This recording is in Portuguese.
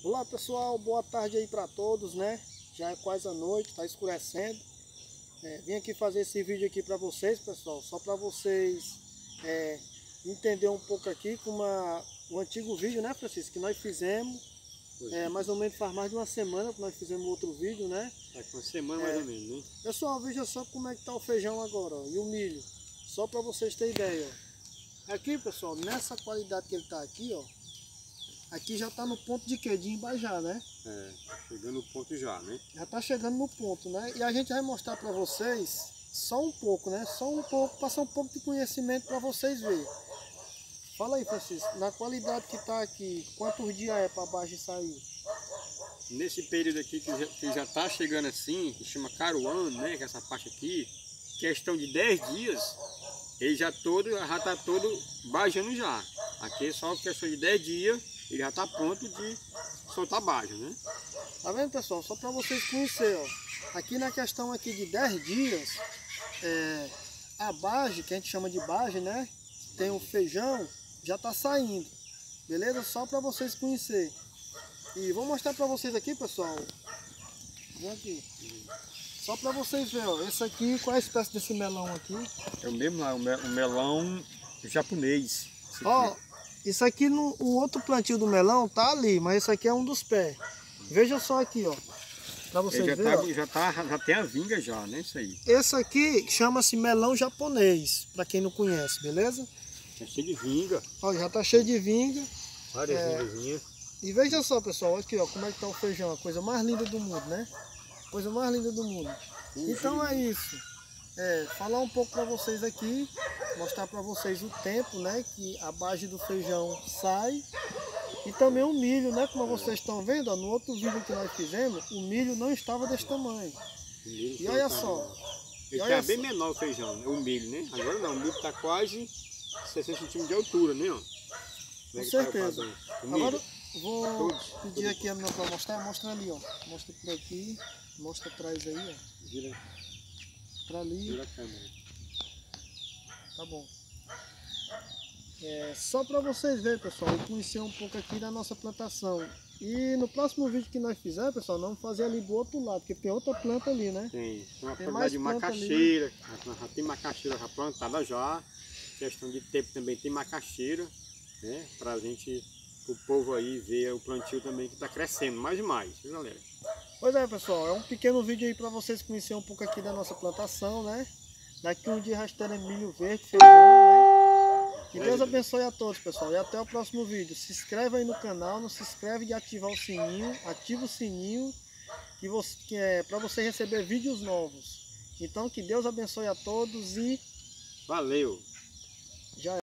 Olá pessoal, boa tarde aí para todos, né? Já é quase a noite, tá escurecendo. Vim aqui fazer esse vídeo aqui para vocês, pessoal, só para vocês entender um pouco aqui com um antigo vídeo, né, Francisco, que nós fizemos. Mais ou menos faz mais de uma semana que nós fizemos outro vídeo, né? Faz uma semana mais ou menos, né? Pessoal, veja só como é que tá o feijão agora, ó, e o milho. Só para vocês terem ideia, ó. Aqui, pessoal, nessa qualidade que ele tá aqui, ó. Aqui já tá no ponto de quê? De embajar, né? Chegando no ponto já, né? Já tá chegando no ponto, né? E a gente vai mostrar para vocês só um pouco, né? Só um pouco, passar um pouco de conhecimento para vocês verem. Fala aí, Francisco, na qualidade que tá aqui, quantos dias é para baixo sair? Nesse período aqui que já tá chegando assim, que chama caruano, né? Que é essa parte aqui, questão de 10 dias, ele já tá todo bajando já. Aqui é só questão de 10 dias, ele já tá pronto de soltar baja, né? Tá vendo, pessoal? Só para vocês conhecerem, ó. Aqui na questão aqui de 10 dias, a bage, que a gente chama de bage, né? Tem o feijão, já tá saindo. Beleza? Só para vocês conhecerem. E vou mostrar para vocês aqui, pessoal. Vem aqui. Só para vocês verem, ó. Esse aqui, qual é a espécie desse melão aqui? É o mesmo lá, o melão japonês. Ó, isso aqui, o outro plantio do melão tá ali, mas esse aqui é um dos pés. Veja só aqui, ó. Pra vocês verem. Já tem a vinga já, né? Isso aí. Esse aqui chama-se melão japonês, para quem não conhece, beleza? Tá cheio de vinga. Ó, já tá cheio de vinga. Várias vingazinhas. E veja só, pessoal, aqui, ó, como é que tá o feijão, a coisa mais linda do mundo, né? Coisa mais linda do mundo. Então é isso. Falar um pouco para vocês aqui, mostrar para vocês o tempo, né, que a base do feijão sai. E também o milho, né, como vocês estão vendo, ó, no outro vídeo que nós fizemos, o milho não estava desse tamanho. E olha só. Ele tá bem menor o feijão, né? O milho, né? Agora não, o milho tá quase 60 centímetros de altura, né? Ó. Com certeza. Agora vou pedir aqui a menina para mostrar, mostra ali, ó. Mostra por aqui, mostra atrás aí, ó. Gira para ali. Gira a câmera. Tá bom. Só para vocês verem, pessoal, e conhecer um pouco aqui da nossa plantação. E no próximo vídeo que nós fizermos, pessoal, nós vamos fazer ali do outro lado, porque tem outra planta ali, né? Tem uma mais de planta macaxeira, já tem macaxeira já plantada já. Questão de tempo também tem macaxeira, né? Pra gente, o povo aí ver o plantio também que tá crescendo mais e mais, viu, galera? Pois é, pessoal, é um pequeno vídeo aí para vocês conhecerem um pouco aqui da nossa plantação, né? Daqui um dia rastando milho verde, feijão, né? Que Deus abençoe a todos, pessoal. E até o próximo vídeo. Se inscreve aí no canal, não se inscreve de ativar o sininho, ativa o sininho que é para você receber vídeos novos. Então que Deus abençoe a todos e valeu! já é.